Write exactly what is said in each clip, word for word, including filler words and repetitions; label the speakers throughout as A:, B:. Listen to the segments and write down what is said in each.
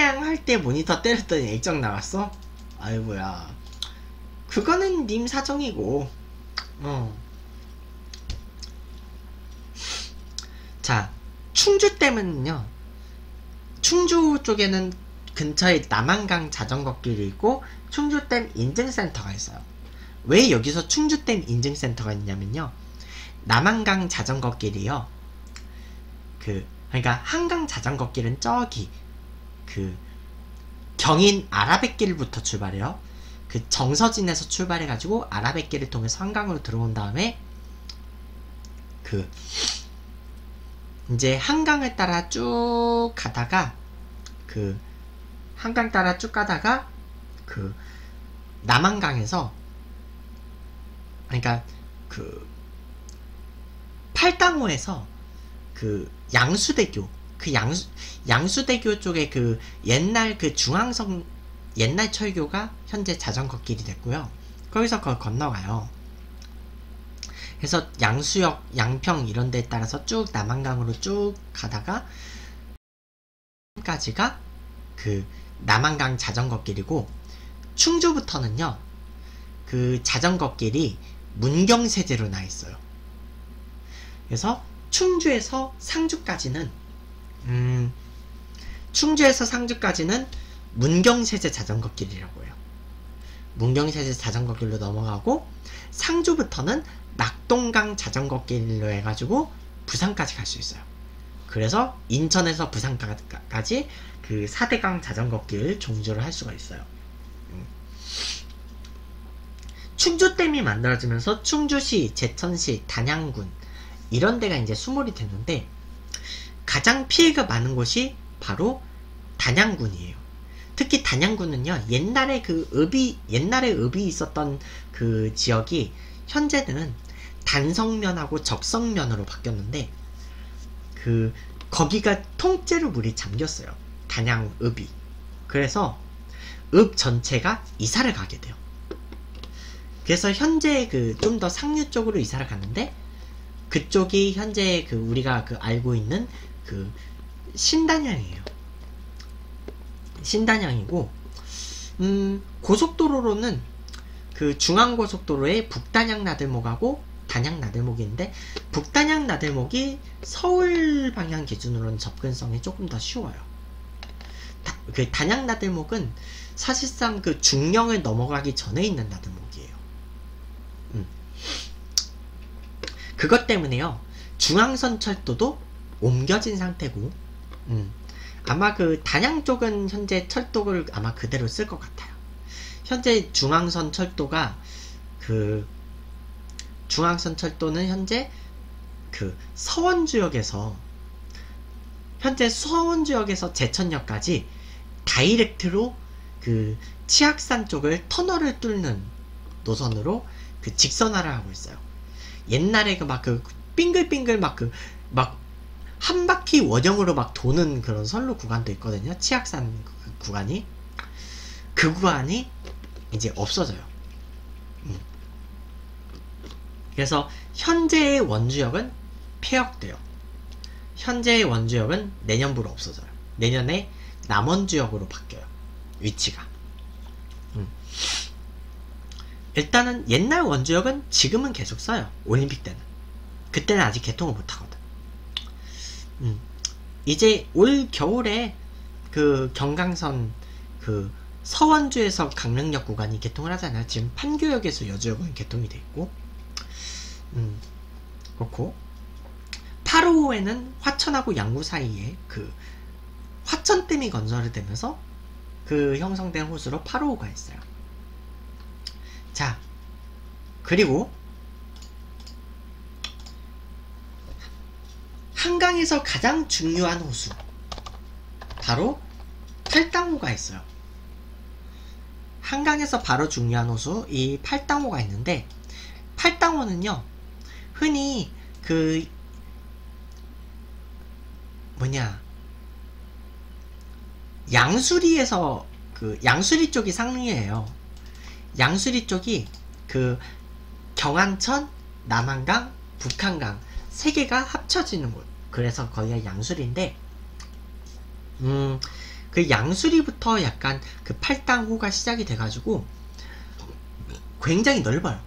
A: 그냥 할 때 모니터 때렸더니 액정 나왔어? 아이고야. 그거는 님 사정이고. 어. 자, 충주댐은요, 충주 쪽에는 근처에 남한강 자전거길이 있고 충주댐 인증센터가 있어요. 왜 여기서 충주댐 인증센터가 있냐면요, 남한강 자전거길이요, 그 그러니까 한강 자전거길은 저기 그 경인 아라뱃길부터 출발해요. 그 정서진에서 출발해가지고 아라뱃길을 통해서 한강으로 들어온 다음에 그 이제 한강을 따라 쭉 가다가 그 한강 따라 쭉 가다가 그 남한강에서, 그러니까 그 팔당호에서 그 양수대교, 그 양수 양수대교 쪽에 그 옛날 그 중앙선 옛날 철교가 현재 자전거길이 됐고요. 거기서 그걸 건너가요. 그래서 양수역, 양평 이런 데에 따라서 쭉 남한강으로 쭉 가다가 까지가 그 남한강 자전거길이고, 충주부터는요 그 자전거길이 문경세제로 나 있어요. 그래서 충주에서 상주까지는 음 충주에서 상주까지는 문경세제 자전거길이라고 해요. 문경세제 자전거길로 넘어가고, 상주부터는 낙동강 자전거길로 해가지고 부산까지 갈 수 있어요. 그래서 인천에서 부산까지 그 사대강 자전거길 종주를 할 수가 있어요. 음. 충주댐이 만들어지면서 충주시, 제천시, 단양군 이런 데가 이제 수몰이 됐는데, 가장 피해가 많은 곳이 바로 단양군이에요. 특히 단양군은요, 옛날에 그 읍이 옛날에 읍이 있었던 그 지역이 현재는 단성면하고 적성면으로 바뀌었는데, 그 거기가 통째로 물이 잠겼어요. 단양 읍이. 그래서 읍 전체가 이사를 가게 돼요. 그래서 현재 그 좀 더 상류 쪽으로 이사를 가는데, 그쪽이 현재 그 우리가 그 알고 있는 그 신단양이에요. 신단양이고, 음 고속도로로는 그 중앙고속도로에 북단양 나들목하고 단양 나들목이 있는데, 북단양 나들목이 서울 방향 기준으로는 접근성이 조금 더 쉬워요. 다, 그 단양 나들목은 사실상 그 중령을 넘어가기 전에 있는 나들목이에요. 음. 그것 때문에요, 중앙선 철도도 옮겨진 상태고, 음. 아마 그 단양 쪽은 현재 철도를 아마 그대로 쓸 것 같아요. 현재 중앙선 철도가 그 중앙선 철도는 현재 그 서원주역에서 현재 서원주역에서 제천역까지 다이렉트로 그 치악산 쪽을 터널을 뚫는 노선으로 그 직선화를 하고 있어요. 옛날에 그 막 그 빙글빙글 막 그 막 한 바퀴 원형으로 막 도는 그런 선로 구간도 있거든요. 치악산 그 구간이. 그 구간이 이제 없어져요. 음. 그래서 현재의 원주역은 폐역돼요. 현재의 원주역은 내년부로 없어져요. 내년에 남원주역으로 바뀌어요. 위치가. 음. 일단은 옛날 원주역은 지금은 계속 써요. 올림픽 때는. 그때는 아직 개통을 못하거든. 음. 이제 올 겨울에 그 경강선 그 서원주에서 강릉역 구간이 개통을 하잖아요. 지금 판교역에서 여주역은 개통이 돼 있고, 음, 그렇고 팔 호에는 화천하고 양구 사이에 그 화천댐이 건설이 되면서 그 형성된 호수로 팔 호가 있어요. 자, 그리고 한강에서 가장 중요한 호수, 바로 팔당호가 있어요. 한강에서 바로 중요한 호수, 이 팔당호가 있는데, 팔당호는요 흔히 그 뭐냐 양수리에서 그 양수리 쪽이 상류예요. 양수리 쪽이 그 경안천, 남한강, 북한강 세 개가 합쳐지는 곳. 그래서 거기가 양수리인데, 음, 그 그 양수리부터 약간 그 팔당호가 시작이 돼가지고 굉장히 넓어요.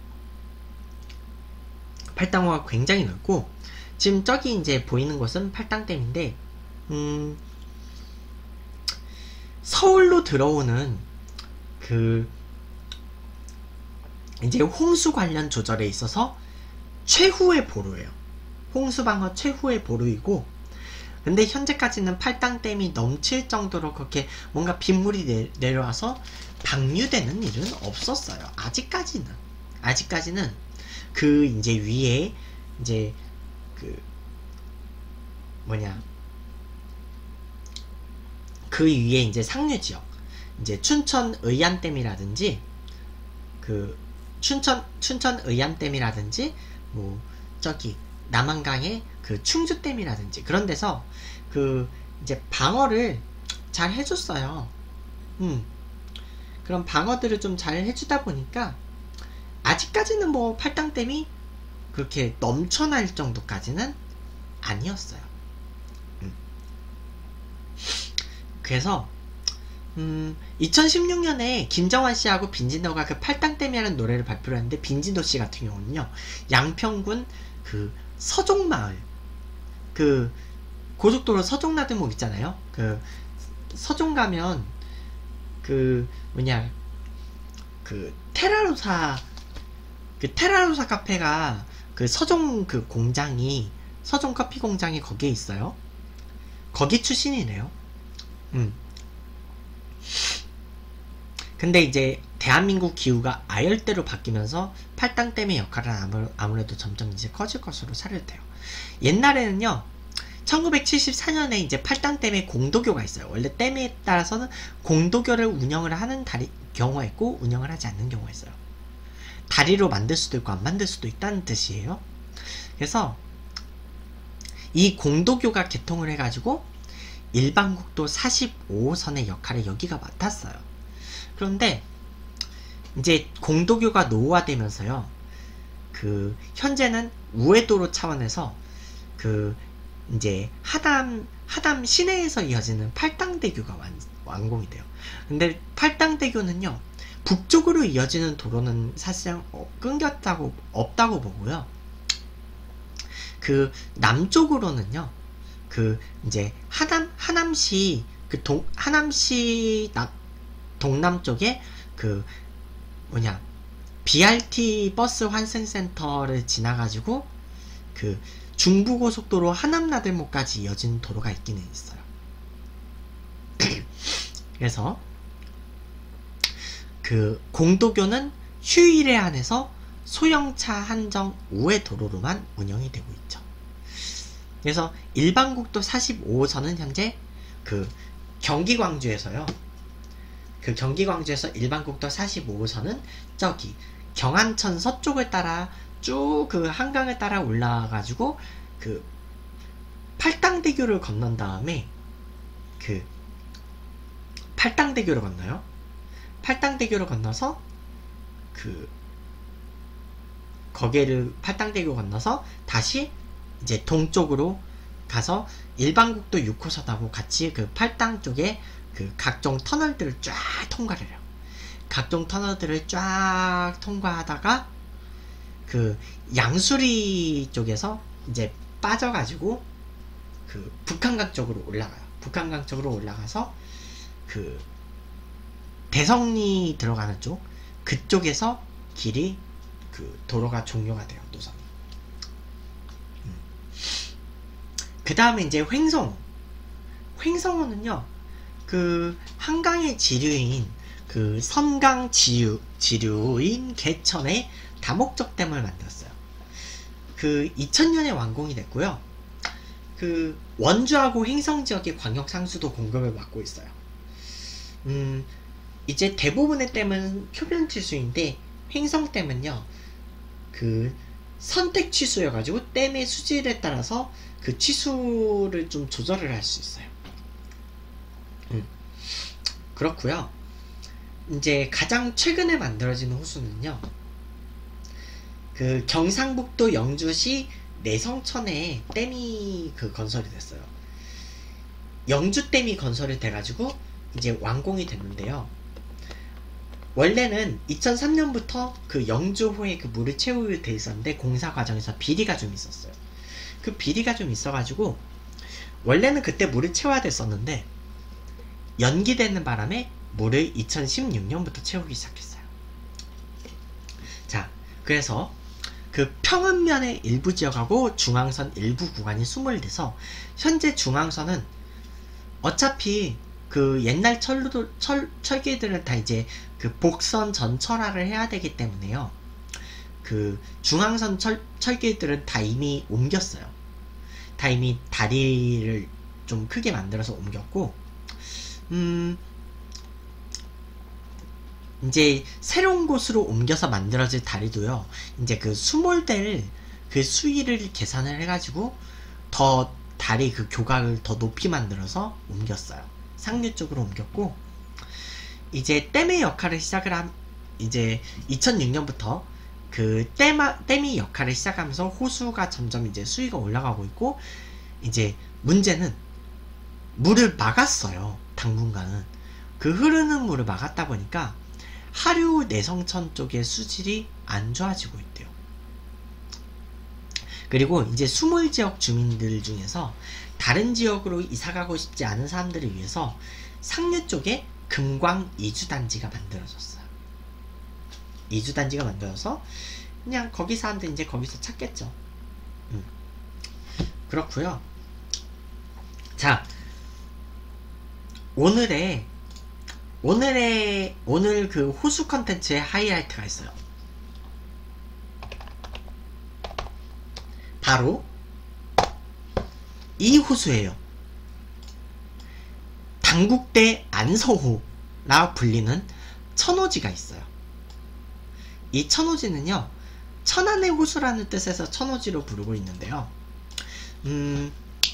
A: 팔당호가 굉장히 넓고, 지금 저기 이제 보이는 곳은 팔당댐인데, 음, 서울로 들어오는 그 이제 홍수 관련 조절에 있어서 최후의 보루예요. 홍수방어 최후의 보루이고, 근데 현재까지는 팔당댐이 넘칠 정도로 그렇게 뭔가 빗물이 내, 내려와서 방류되는 일은 없었어요. 아직까지는. 아직까지는 그 이제 위에 이제 그 뭐냐 그 위에 이제 상류 지역, 이제 춘천 의안댐이라든지 그 춘천 춘천 의안댐이라든지 뭐 저기 남한강의 그 충주댐이라든지 그런 데서 그 이제 방어를 잘 해줬어요. 음 그런 방어들을 좀 잘 해주다 보니까 아직까지는 뭐 팔당댐이 그렇게 넘쳐날 정도까지는 아니었어요. 음. 그래서 음, 이천십육 년에 김정환 씨하고 빈진도가 그 팔당댐이라는 노래를 발표를 했는데, 빈진도 씨 같은 경우는요, 양평군 그 서종마을, 그 고속도로 서종나들목 있잖아요. 그 서종 가면 그 뭐냐 그 테라로사 그 테라로사 카페가 그 서종 그 공장이 서종 커피 공장이 거기에 있어요. 거기 출신이래요. 음. 근데 이제 대한민국 기후가 아열대로 바뀌면서 팔당댐의 역할은 아무, 아무래도 점점 이제 커질 것으로 사료돼요. 옛날에는요, 천구백칠십사 년에 이제 팔당댐에 공도교가 있어요. 원래 댐에 따라서는 공도교를 운영을 하는 다리, 경우가 있고 운영을 하지 않는 경우가 있어요. 다리로 만들 수도 있고 안 만들 수도 있다는 뜻이에요. 그래서 이 공도교가 개통을 해가지고 일반국도 사십오 호선의 역할을 여기가 맡았어요. 그런데 이제 공도교가 노후화되면서요, 그 현재는 우회도로 차원에서 그 이제 하담 하담 시내에서 이어지는 팔당대교가 완, 완공이 돼요. 근데 팔당대교는요, 북쪽으로 이어지는 도로는 사실상 끊겼다고 없다고 보고요. 그 남쪽으로는요, 그 이제 하남 하남시 그 동 하남시 남 동남쪽에 그 뭐냐 비알티 버스 환승센터를 지나가지고 그 중부고속도로 하남나들목까지 이어지는 도로가 있기는 있어요. 그래서 그 공도교는 휴일에 한해서 소형차 한정 우회 도로로만 운영이 되고 있죠. 그래서 일반국도 사십오 호선은 현재 그 경기 광주에서요. 그 경기 광주에서 일반국도 사십오 호선은 저기 경안천 서쪽을 따라 쭉 그 한강을 따라 올라가지고 그 팔당대교를 건넌 다음에 그 팔당대교를 건너요. 팔당대교를 건너서 그 거기를 팔당대교 건너서 다시 이제 동쪽으로 가서 일반국도 육 호선하고 같이 그 팔당 쪽에 그 각종 터널들을 쫙 통과를 해요. 각종 터널들을 쫙 통과하다가 그 양수리 쪽에서 이제 빠져가지고 그 북한강 쪽으로 올라가요. 북한강 쪽으로 올라가서 그 대성리 들어가는 쪽, 그쪽에서 길이 그 도로가 종료가 돼요. 노선이. 음. 그 다음에 이제 횡성호. 횡성호는요, 그 한강의 지류인 그 섬강 지류, 지류인 개천에 다목적댐을 만들었어요. 그 이천 년에 완공이 됐고요. 그 원주하고 횡성 지역의 광역 상수도 공급을 맡고 있어요. 음, 이제 대부분의 댐은 표면 취수인데 횡성댐은요, 그 선택 취수여가지고 댐의 수질에 따라서 그 취수를 좀 조절을 할 수 있어요. 음, 그렇고요. 이제 가장 최근에 만들어진 호수는요, 그 경상북도 영주시 내성천에 댐이 그 건설이 됐어요. 영주댐이 건설이 돼가지고 이제 완공이 됐는데요. 원래는 이천삼 년부터 그 영주호에 그 물을 채우게 돼 있었는데 공사 과정에서 비리가 좀 있었어요. 그 비리가 좀 있어가지고 원래는 그때 물을 채워야 됐었는데 연기되는 바람에 물을 이천십육 년부터 채우기 시작했어요. 자, 그래서 그 평원면의 일부 지역하고 중앙선 일부 구간이 수몰돼서 현재 중앙선은 어차피 그 옛날 철로, 철, 철기들은 다 이제 그 복선 전철화를 해야 되기 때문에요. 그 중앙선 철, 철기들은 다 이미 옮겼어요. 다 이미 다리를 좀 크게 만들어서 옮겼고, 음, 이제 새로운 곳으로 옮겨서 만들어질 다리도요, 이제 그 수몰될 그 수위를 계산을 해가지고 더 다리 그 교각을 더 높이 만들어서 옮겼어요. 상류 쪽으로 옮겼고, 이제 댐의 역할을 시작을 한, 이제 이천육 년부터 그 댐아, 댐이 역할을 시작하면서 호수가 점점 이제 수위가 올라가고 있고, 이제 문제는 물을 막았어요. 당분간은. 그 흐르는 물을 막았다 보니까 하류 내성천 쪽의 수질이 안 좋아지고 있대요. 그리고 이제 수몰 지역 주민들 중에서 다른 지역으로 이사가고 싶지 않은 사람들을 위해서 상류 쪽에 금광 이주단지가 만들어졌어요. 이주단지가 만들어서 그냥 거기 사람들 이제 거기서 찾겠죠. 음. 그렇고요. 자, 오늘의 오늘의 오늘 그 호수 컨텐츠의 하이라이트가 있어요. 바로 이 호수예요. 당국대 안서호라 불리는 천호지가 있어요. 이 천호지는요, 천안의 호수라는 뜻에서 천호지로 부르고 있는데요. 음,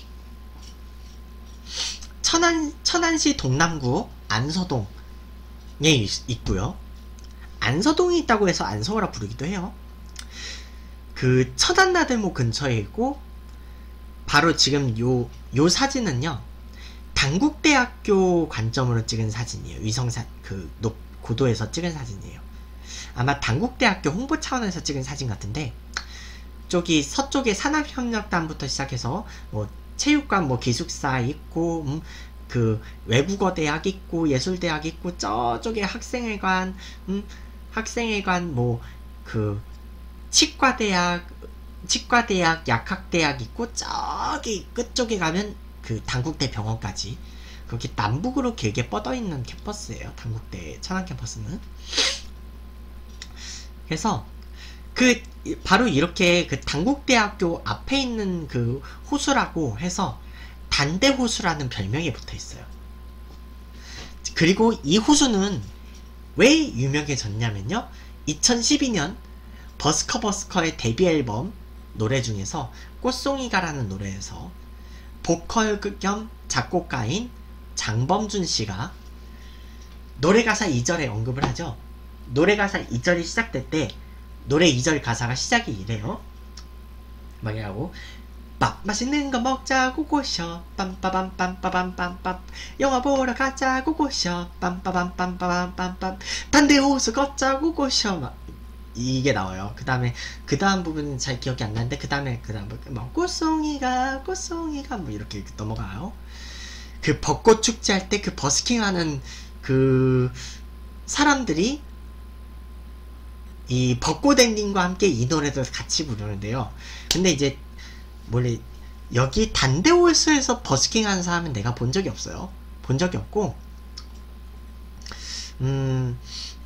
A: 천안, 천안시 동남구 안서동에 있고요. 안서동이 있다고 해서 안서호라 부르기도 해요. 그 천안나들모 근처에 있고, 바로 지금 요, 요 사진은요, 당국대학교 관점으로 찍은 사진이에요. 위성사, 그, 높, 고도에서 찍은 사진이에요. 아마 당국대학교 홍보 차원에서 찍은 사진 같은데, 저기 서쪽에 산업협력단부터 시작해서, 뭐, 체육관, 뭐, 기숙사 있고, 음, 그, 외국어 대학 있고, 예술대학 있고, 저쪽에 학생회관, 음, 학생회관, 뭐, 그, 치과대학, 치과대학, 약학대학 있고, 저기 끝쪽에 가면 그 당국대 병원까지 그렇게 남북으로 길게 뻗어있는 캠퍼스예요. 당국대 천안 캠퍼스는. 그래서 그 바로 이렇게 그 당국대학교 앞에 있는 그 호수라고 해서 단대호수라는 별명이 붙어있어요. 그리고 이 호수는 왜 유명해졌냐면요, 이천십이 년 버스커버스커의 데뷔 앨범 노래 중에서 꽃송이가라는 노래에서 보컬 겸 작곡가인 장범준 씨가 노래 가사 이 절에 언급을 하죠. 노래 가사 이 절이 시작될 때 노래 이 절 가사가 시작이 이래요. 막 이라고, 밥 맛있는 거 먹자고 꼬셔 빰빠밤빰빠밤빰빰, 영화 보러 가자고 꼬셔 빰빠밤빰빠밤빰빰, 단대호수 걷자고 꼬셔, 막 이게 나와요. 그 다음에 그 다음 부분은 잘 기억이 안 나는데, 그 다음에 그 다음 뭐 꽃송이가 꽃송이가 뭐 이렇게 넘어가요. 그 벚꽃 축제 할 때 그 버스킹하는 그 사람들이 이 벚꽃 엔딩과 함께 이 노래도 같이 부르는데요. 근데 이제 원래 여기 단대호수에서 버스킹하는 사람은 내가 본 적이 없어요. 본 적이 없고, 음.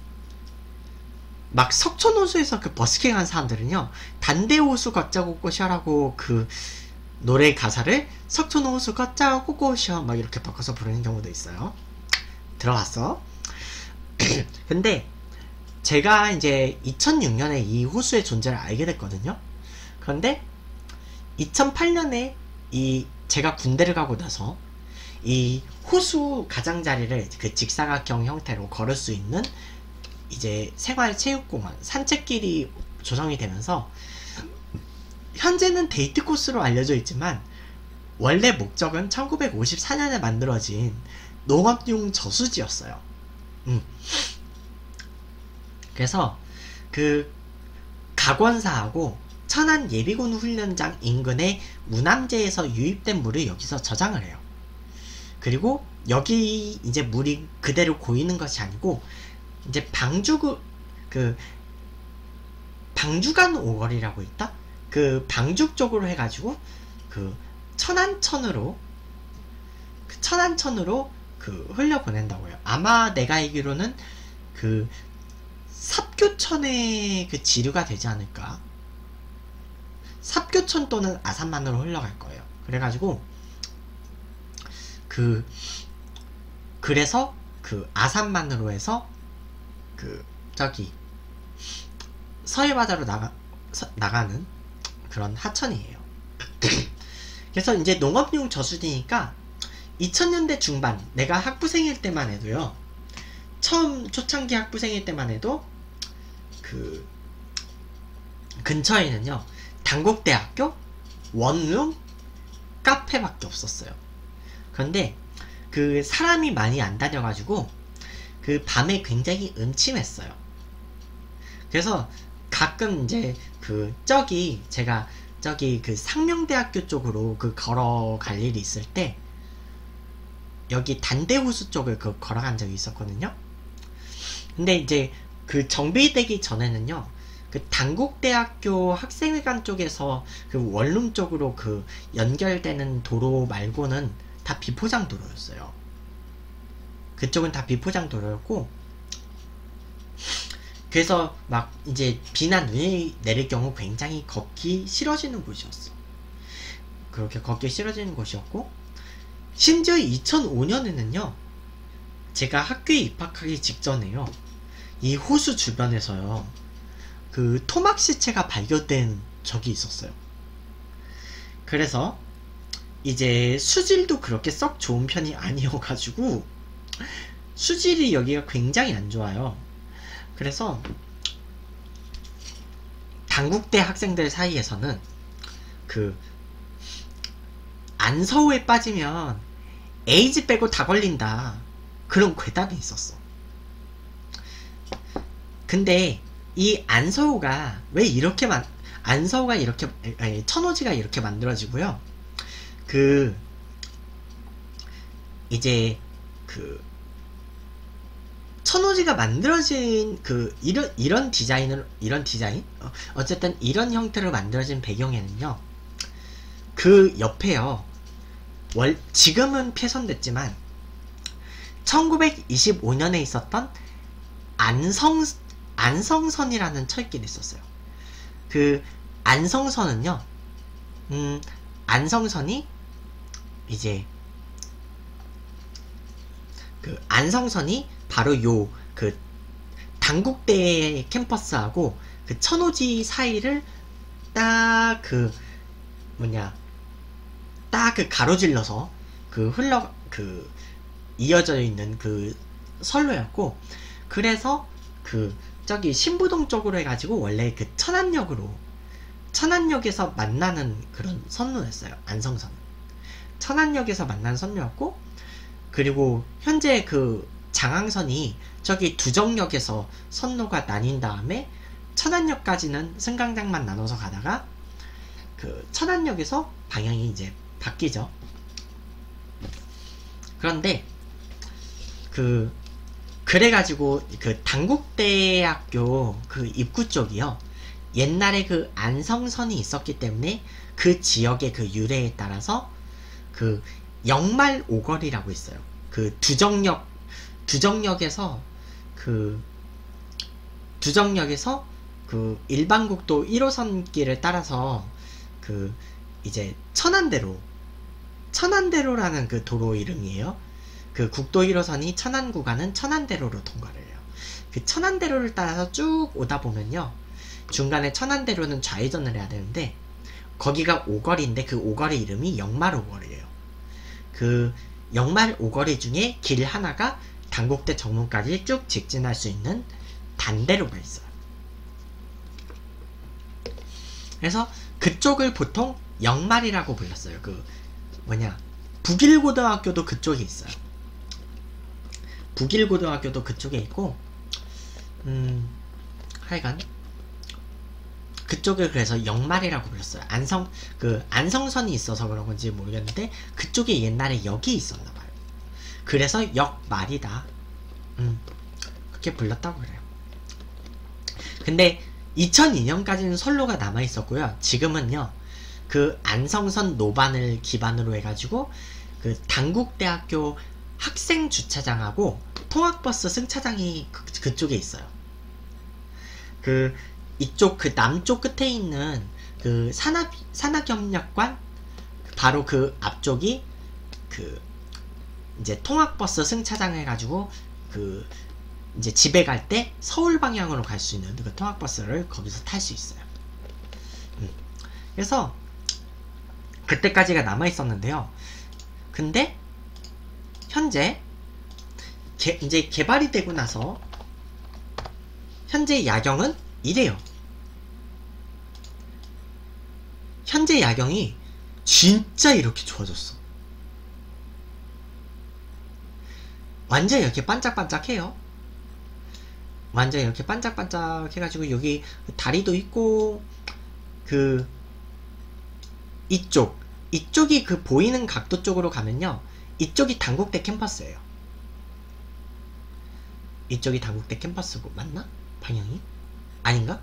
A: 막 석촌호수에서 그 버스킹 한 사람들은요, 단대호수 걷자고 꼬셔라고 그 노래 가사를 석촌호수 걷자고 꼬셔 막 이렇게 바꿔서 부르는 경우도 있어요. 들어봤어? 근데 제가 이제 이천육 년에 이 호수의 존재를 알게 됐거든요. 그런데 이천팔 년에 이 제가 군대를 가고 나서 이 호수 가장자리를 그 직사각형 형태로 걸을 수 있는 이제 생활체육공원, 산책길이 조성이 되면서 현재는 데이트 코스로 알려져 있지만 원래 목적은 천구백오십사 년에 만들어진 농업용 저수지였어요. 음. 그래서 그 각원사하고 천안 예비군 훈련장 인근의 우남제에서 유입된 물을 여기서 저장을 해요. 그리고 여기 이제 물이 그대로 고이는 것이 아니고 이제 방주 그 방주간 오거리라고 있다. 그 방죽 쪽으로 해가지고 그 천안천으로 그 천안천으로 그 흘려 보낸다고요. 아마 내가 알기로는 그 삽교천의 그 지류가 되지 않을까. 삽교천 또는 아산만으로 흘러갈 거예요. 그래가지고 그 그래서 그 아산만으로 해서 그 저기 서해바다로 나가 서, 나가는 그런 하천이에요. 그래서 이제 농업용 저수지니까 이천 년대 중반 내가 학부생일 때만 해도요. 처음 초창기 학부생일 때만 해도 그 근처에는요. 단국대학교, 원룸, 카페밖에 없었어요. 그런데 그 사람이 많이 안 다녀가지고 그 밤에 굉장히 음침했어요. 그래서 가끔 이제 그 저기 제가 저기 그 상명대학교 쪽으로 그 걸어갈 일이 있을 때 여기 단대호수 쪽을 그 걸어간 적이 있었거든요. 근데 이제 그 정비되기 전에는요. 그 단국대학교 학생회관 쪽에서 그 원룸 쪽으로 그 연결되는 도로 말고는 다 비포장 도로였어요. 그쪽은 다 비포장 도로였고 그래서 막 이제 비나 눈이 내릴 경우 굉장히 걷기 싫어지는 곳이었어. 그렇게 걷기 싫어지는 곳이었고 심지어 이천오 년에는요. 제가 학교에 입학하기 직전에요. 이 호수 주변에서요. 그 토막 시체가 발견된 적이 있었어요. 그래서 이제 수질도 그렇게 썩 좋은 편이 아니어가지고 수질이 여기가 굉장히 안 좋아요. 그래서 단국대 학생들 사이에서는 그 안서우에 빠지면 에이즈 빼고 다 걸린다 그런 괴담이 있었어. 근데 이 안서우가 왜 이렇게 만 안서우가 이렇게 아니, 천호지가 이렇게 만들어지고요. 그 이제 그 천호지가 만들어진 그 이런 이런 디자인을 이런 디자인 어, 어쨌든 이런 형태로 만들어진 배경에는요. 그 옆에요. 월 지금은 폐선됐지만 천구백이십오 년에 있었던 안성 안성선이라는 철길이 있었어요. 그 안성선은요. 음 안성선이 이제 그 안성선이 바로 요 그 단국대 캠퍼스하고 그 천호지 사이를 딱 그 뭐냐 딱 그 가로질러서 그 흘러 그 이어져 있는 그 선로였고 그래서 그 저기 신부동 쪽으로 해가지고 원래 그 천안역으로 천안역에서 만나는 그런 선로였어요. 안성선은 천안역에서 만나는 선로였고 그리고 현재 그 장항선이 저기 두정역에서 선로가 나뉜 다음에 천안역까지는 승강장만 나눠서 가다가 그 천안역에서 방향이 이제 바뀌죠. 그런데 그 그래가지고 그 단국대학교 그 입구 쪽이요. 옛날에 그 안성선이 있었기 때문에 그 지역의 그 유래에 따라서 그 영말 오거리라고 있어요. 그 두정역 두정역에서 그 두정역에서 그 일반국도 일 호선 길을 따라서 그 이제 천안대로 천안대로라는 그 도로 이름이에요. 그 국도 일 호선이 천안 구간은 천안대로로 통과를 해요. 그 천안대로를 따라서 쭉 오다 보면요. 중간에 천안대로는 좌회전을 해야 되는데 거기가 오거리인데 그 오거리 이름이 영말 오거리예요. 그 영말 오거리 중에 길 하나가 단국대 정문까지 쭉 직진할 수 있는 단대로가 있어요. 그래서 그쪽을 보통 영말이라고 불렀어요. 그 뭐냐 북일고등학교도 그쪽에 있어요. 북일고등학교도 그쪽에 있고, 음, 하여간 그쪽을 그래서 역말이라고 불렀어요. 안성, 그 안성선이 있어서 그런 건지 모르겠는데 그쪽에 옛날에 역이 있었나 봐요. 그래서 역말이다. 음, 그렇게 불렀다고 그래요. 근데 이천이 년까지는 선로가 남아 있었고요. 지금은요, 그 안성선 노반을 기반으로 해가지고 그 당국대학교 학생 주차장하고 통학버스 승차장이 그, 그쪽에 있어요. 그 이쪽 그 남쪽 끝에 있는 그 산학 산학협력관 바로 그 앞쪽이 그 이제 통학버스 승차장 해가지고 그 이제 집에 갈 때 서울 방향으로 갈 수 있는 그 통학버스를 거기서 탈 수 있어요. 음. 그래서 그때까지가 남아 있었는데요. 근데 현재 개, 이제 개발이 되고 나서 현재 야경은 이래요. 현재 야경이 진짜 이렇게 좋아졌어. 완전 이렇게 반짝반짝해요. 완전 이렇게 반짝반짝 해가지고 여기 다리도 있고 그 이쪽 이쪽이 그 보이는 각도 쪽으로 가면요, 이쪽이 당국대 캠퍼스예요. 이쪽이 당국대 캠퍼스고 맞나? 방향이? 아닌가?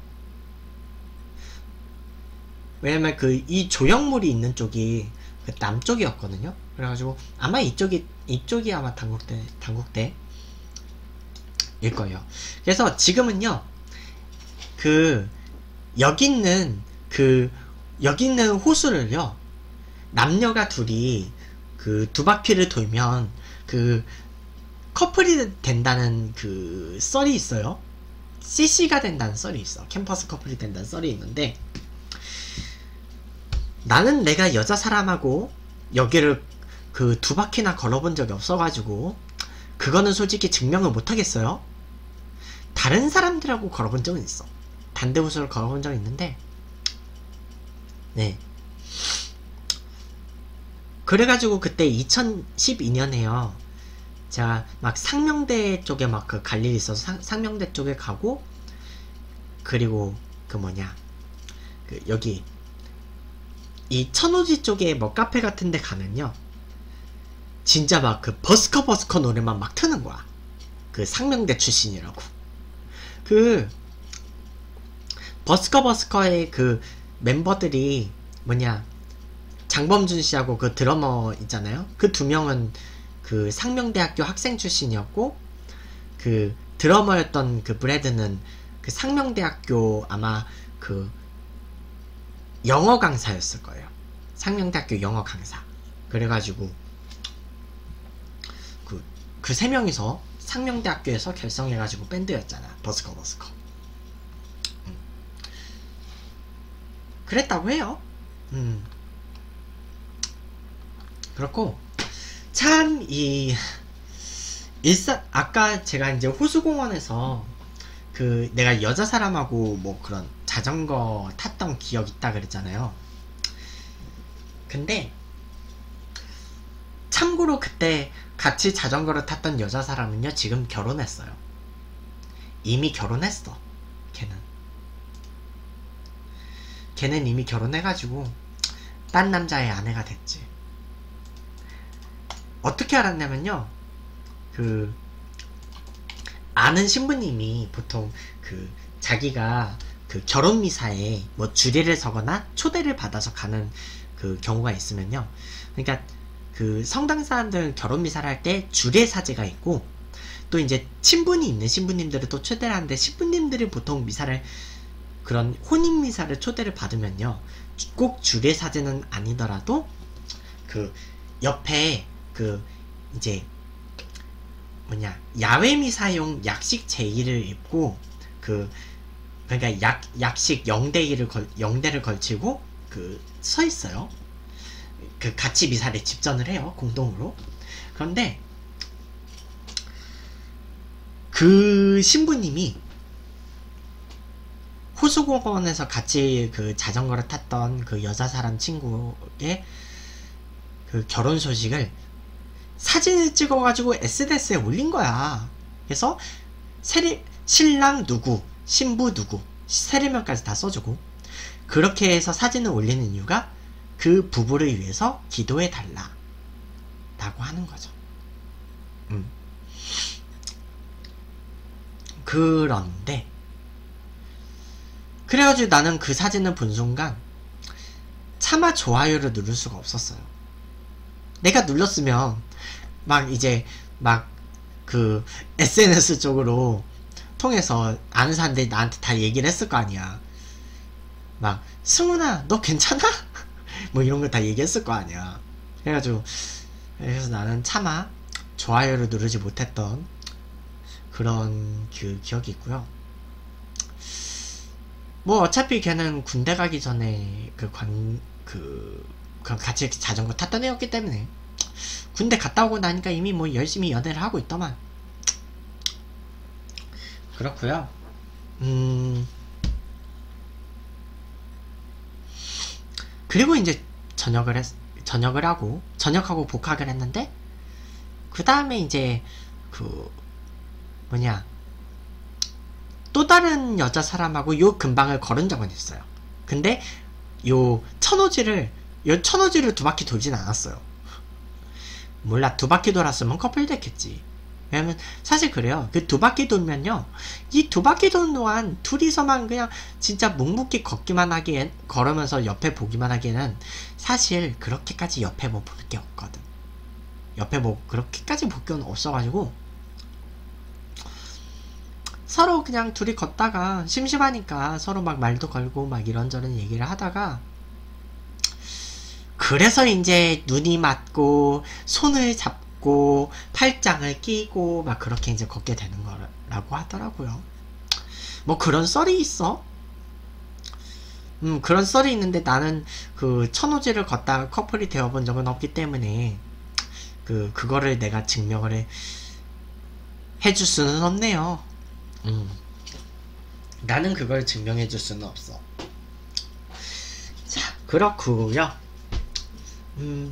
A: 왜냐면 그 이 조형물이 있는 쪽이 그 남쪽이었거든요. 그래가지고 아마 이쪽이 이쪽이 아마 당국대 당국대 일 거예요. 그래서 지금은요, 그 여기 있는 그 여기 있는 호수를요, 남녀가 둘이 그 두 바퀴를 돌면 그 커플이 된다는 그 썰이 있어요. 씨씨가 된다는 썰이 있어. 캠퍼스 커플이 된다는 썰이 있는데, 나는 내가 여자 사람하고 여기를 그 두 바퀴나 걸어본 적이 없어가지고 그거는 솔직히 증명을 못하겠어요. 다른 사람들하고 걸어본 적은 있어. 단대호수를 걸어본 적이 있는데, 네, 그래가지고 그때 이천십이 년에요 제가 막 상명대 쪽에 막 그 갈 일이 있어서 상, 상명대 쪽에 가고, 그리고 그 뭐냐 그 여기 이 천오지 쪽에 뭐 카페 같은 데 가면요, 진짜 막 그 버스커 버스커 노래만 막 트는 거야. 그 상명대 출신이라고. 그 버스커 버스커의 그 멤버들이 뭐냐, 장범준 씨하고 그 드러머 있잖아요. 그 두 명은 그 상명대학교 학생 출신이었고, 그 드러머였던 그 브래드는 그 상명대학교 아마 그 영어 강사였을 거예요. 상명대학교 영어 강사. 그래가지고 그 그 세 명이서 상명대학교에서 결성해가지고 밴드였잖아. 버스커 버스커. 음. 그랬다고 해요. 음. 그렇고 참 이 일산 아까 제가 이제 호수공원에서 그 내가 여자 사람하고 뭐 그런 자전거 탔던 기억 있다 그랬잖아요. 근데 참고로 그때 같이 자전거를 탔던 여자 사람은요, 지금 결혼했어요. 이미 결혼했어. 걔는 걔는 이미 결혼해가지고 딴 남자의 아내가 됐지. 어떻게 알았냐면요, 그 아는 신부님이 보통 그 자기가 그 결혼 미사에 뭐 주례를 서거나 초대를 받아서 가는 그 경우가 있으면요, 그러니까 그 성당 사람들 결혼 미사를 할 때 주례 사제가 있고, 또 이제 친분이 있는 신부님들을 또 초대를 하는데, 신부님들이 보통 미사를 그런 혼인 미사를 초대를 받으면요, 꼭 주례 사제는 아니더라도 그 옆에 그 이제 뭐냐 야외 미사용 약식 제의를 입고, 그 그러니까 약 약식 영대를 걸 영대를 걸치고 그 서 있어요. 그 같이 미사를 집전을 해요, 공동으로. 그런데 그 신부님이 호수공원에서 같이 그 자전거를 탔던 그 여자 사람 친구의 그 결혼 소식을 사진을 찍어가지고 에스엔에스에 올린 거야. 그래서 세리, 신랑 누구, 신부 누구, 세례명까지 다 써주고, 그렇게 해서 사진을 올리는 이유가 그 부부를 위해서 기도해 달라 라고 하는 거죠. 음. 그런데 그래가지고 나는 그 사진을 본 순간 차마 좋아요를 누를 수가 없었어요. 내가 눌렀으면 막 이제 막 그 에스엔에스 쪽으로 통해서 아는 사람들이 나한테 다 얘기를 했을 거 아니야. 막 승훈아 너 괜찮아? 뭐 이런 거 다 얘기했을 거 아니야. 그래가지고 그래서 나는 차마 좋아요를 누르지 못했던 그런 그 기억이 있고요. 뭐 어차피 걔는 군대 가기 전에 그 관 그 그 같이 자전거 탔던 애였기 때문에 군대 갔다 오고 나니까 이미 뭐 열심히 연애를 하고 있더만. 그렇고요. 음 그리고 이제 전역을 했 전역을 하고 전역하고 복학을 했는데 그 다음에 이제 그 뭐냐 또 다른 여자 사람하고 요 근방을 걸은 적은 있어요. 근데 요 천오지를 요 천오지를 두 바퀴 돌진 않았어요. 몰라, 두 바퀴 돌았으면 커플 됐겠지. 왜냐면 사실 그래요. 그 두 바퀴 돌면요, 이 두 바퀴 도는 동안 둘이서만 그냥 진짜 묵묵히 걷기만 하기엔, 걸으면서 옆에 보기만 하기에는 사실 그렇게까지 옆에 뭐 볼 게 없거든. 옆에 뭐 그렇게까지 볼 게 없어가지고 서로 그냥 둘이 걷다가 심심하니까 서로 막 말도 걸고 막 이런저런 얘기를 하다가, 그래서 이제 눈이 맞고 손을 잡고 팔짱을 끼고 막 그렇게 이제 걷게 되는 거라고 하더라고요. 뭐 그런 썰이 있어. 음 그런 썰이 있는데 나는 그 천오지를 걷다가 커플이 되어본 적은 없기 때문에 그 그거를 내가 증명을 해, 해줄 수는 없네요. 음 나는 그걸 증명해 줄 수는 없어. 자, 그렇구요. 음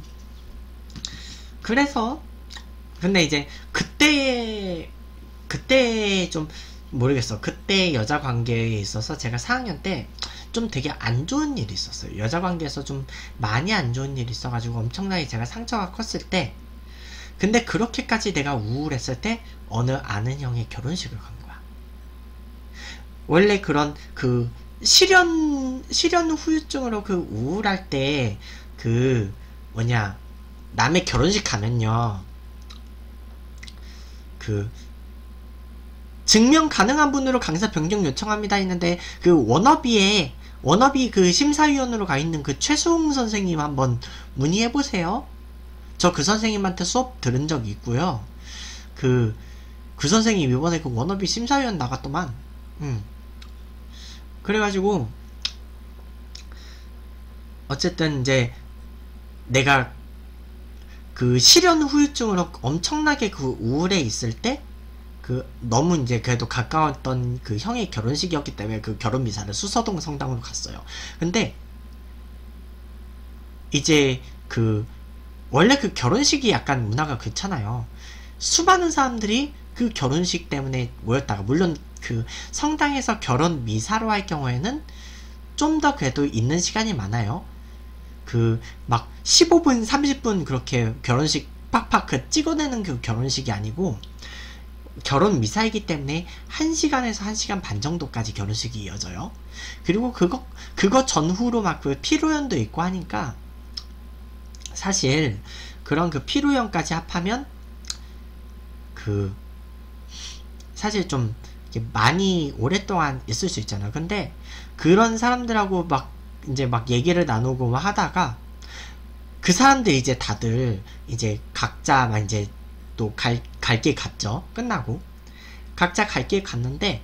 A: 그래서 근데 이제 그때 그때 좀 모르겠어. 그때 여자 관계에 있어서 제가 사 학년 때 좀 되게 안 좋은 일이 있었어요. 여자 관계에서 좀 많이 안 좋은 일이 있어가지고 엄청나게 제가 상처가 컸을 때, 근데 그렇게까지 내가 우울했을 때 어느 아는 형의 결혼식을 간 거야. 원래 그런 그 실연 실연 후유증으로 그 우울할 때 그 뭐냐 남의 결혼식 가면요, 그 증명 가능한 분으로 강사 변경 요청합니다 했는데 그 워너비에 워너비 그 심사위원으로 가 있는 그 최수홍 선생님 한번 문의해 보세요. 저 그 선생님한테 수업 들은 적이 있고요. 그 그 선생님 이번에 그 워너비 심사위원 나갔더만. 음. 그래가지고 어쨌든 이제 내가 그 실연 후유증으로 엄청나게 그 우울해 있을 때, 그 너무 이제 그래도 가까웠던 그 형의 결혼식이었기 때문에 그 결혼 미사를 수서동 성당으로 갔어요. 근데 이제 그 원래 그 결혼식이 약간 문화가 그렇잖아요. 수많은 사람들이 그 결혼식 때문에 모였다가, 물론 그 성당에서 결혼 미사로 할 경우에는 좀 더 그래도 있는 시간이 많아요. 그 막 십오 분 삼십 분 그렇게 결혼식 팍팍 그 찍어내는 그 결혼식이 아니고, 결혼 미사이기 때문에 한 시간에서 한 시간 반 정도까지 결혼식이 이어져요. 그리고 그거 그거 전후로 막 그 피로연도 있고 하니까 사실 그런 그 피로연까지 합하면 그 사실 좀 많이 오랫동안 있을 수 있잖아요. 근데 그런 사람들하고 막 이제 막 얘기를 나누고 막 하다가 그 사람들 이제 다들 이제 각자 막 이제 또 갈 갈 길 갔죠. 끝나고 각자 갈 길 갔는데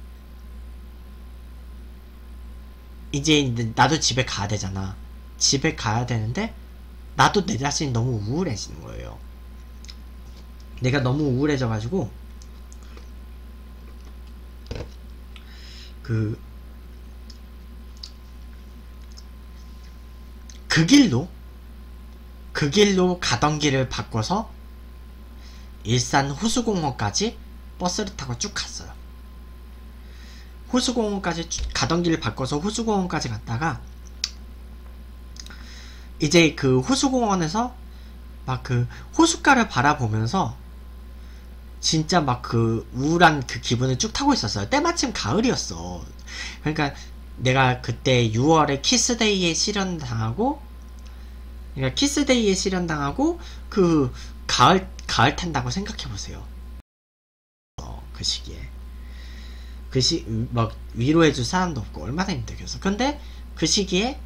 A: 이제 나도 집에 가야 되잖아. 집에 가야 되는데 나도 내 자신이 너무 우울해지는 거예요. 내가 너무 우울해져가지고 그 그 길로 그 길로 가던 길을 바꿔서 일산 호수공원까지 버스를 타고 쭉 갔어요. 호수공원까지 가던 길을 바꿔서 호수공원까지 갔다가 이제 그 호수공원에서 막 그 호숫가를 바라보면서 진짜 막 그 우울한 그 기분을 쭉 타고 있었어요. 때마침 가을이었어. 그러니까 내가 그때 유월에 키스데이에 실현당하고, 그러니까 키스데이에 실현당하고 그 가을 가을 탄다고 생각해보세요. 어, 그 시기에 그 시 막 위로해줄 사람도 없고 얼마나 힘들겠어. 근데 그 시기에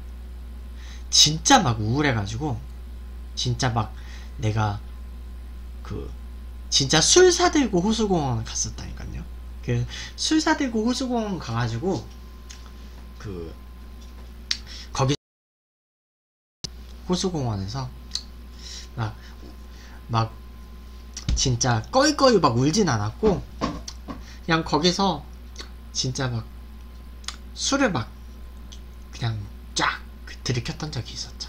A: 진짜 막 우울해가지고 진짜 막 내가 그 진짜 술 사들고 호수공원 갔었다니까요. 그 술 사들고 호수공원 가가지고 그 거기 호수공원에서 막 막 진짜 꺼이꺼이 막 울진 않았고 그냥 거기서 진짜 막 술을 막 그냥 쫙 들이켰던 적이 있었죠.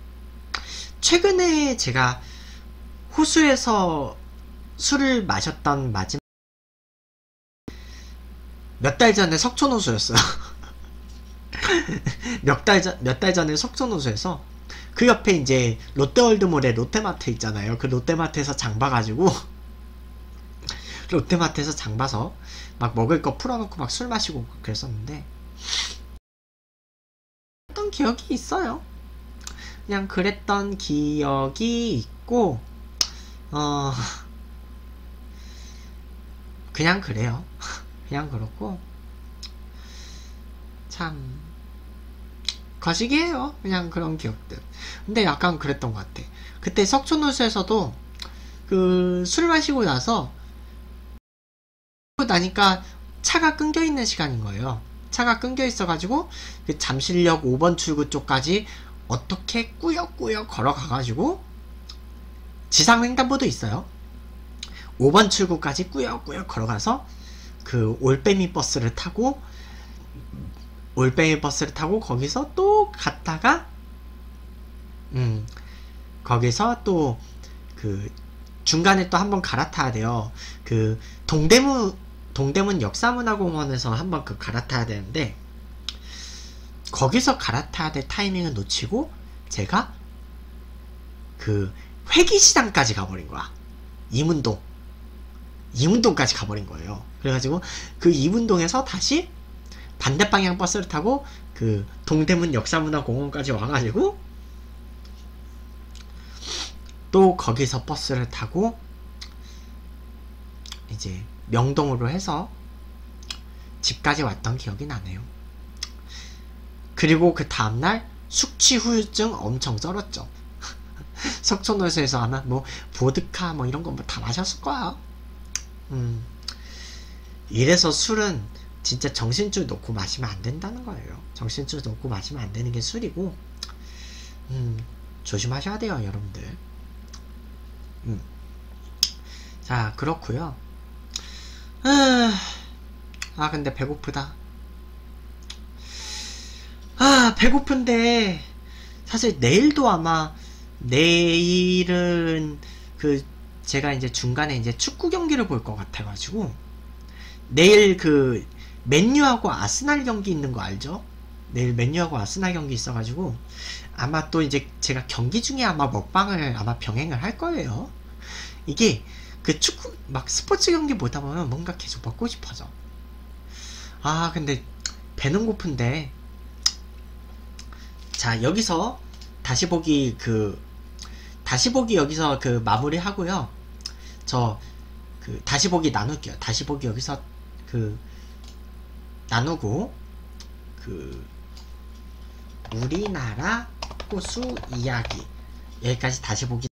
A: 최근에 제가 호수에서 술을 마셨던 마지막 몇 달 전에 석촌호수였어요. 몇 달 전, 몇 달 전에 석촌호수에서 그 옆에 이제 롯데월드몰에 롯데마트 있잖아요. 그 롯데마트에서 장 봐가지고 롯데마트에서 장 봐서 막 먹을 거 풀어놓고 막 술 마시고 그랬었는데 그랬던 기억이 있어요. 그냥 그랬던 기억이 있고 어 그냥 그래요. 그냥 그렇고 참 거시기해요. 그냥 그런 기억들. 근데 약간 그랬던 것 같아. 그때 석촌호수에서도 그 술 마시고 나서 나니까 차가 끊겨 있는 시간인 거예요. 차가 끊겨 있어가지고 그 잠실역 오 번 출구 쪽까지 어떻게 꾸역꾸역 걸어가가지고 지상횡단보도 있어요. 오 번 출구까지 꾸역꾸역 걸어가서 그 올빼미 버스를 타고 올빼미 버스를 타고 거기서 또 갔다가 음 거기서 또 그 중간에 또 한번 갈아타야 돼요. 그 동대문 동대문 역사문화공원에서 한번 그 갈아타야 되는데 거기서 갈아타야 될 타이밍을 놓치고 제가 그 회기시장까지 가버린 거야. 이문동 이문동까지 가버린 거예요. 그래가지고 그 이문동에서 다시 반대방향 버스를 타고 그 동대문 역사문화공원까지 와가지고 또 거기서 버스를 타고 이제 명동으로 해서 집까지 왔던 기억이 나네요. 그리고 그 다음날 숙취 후유증 엄청 쩔었죠. 석촌호수에서 아마 뭐 보드카 뭐 이런 거 뭐 다 마셨을 거야. 음 이래서 술은 진짜 정신줄 놓고 마시면 안 된다는 거예요. 정신줄 놓고 마시면 안 되는 게 술이고 음 조심하셔야 돼요, 여러분들. 음. 자, 그렇구요. 아 근데 배고프다. 아 배고픈데 사실 내일도 아마 내일은 그 제가 이제 중간에 이제 축구 경기를 볼 것 같아가지고 내일 그 맨유하고 아스날 경기 있는 거 알죠? 내일 맨유하고 아스날 경기 있어가지고 아마 또 이제 제가 경기 중에 아마 먹방을 아마 병행을 할 거예요. 이게 그 축구 막 스포츠 경기 보다 보면 뭔가 계속 먹고 싶어져. 아 근데 배는 고픈데 자 여기서 다시 보기 그 다시 보기 여기서 그 마무리 하고요. 저 그 다시 보기 나눌게요. 다시 보기 여기서 그 나누고 그 우리나라 호수 이야기 여기까지 다시 보기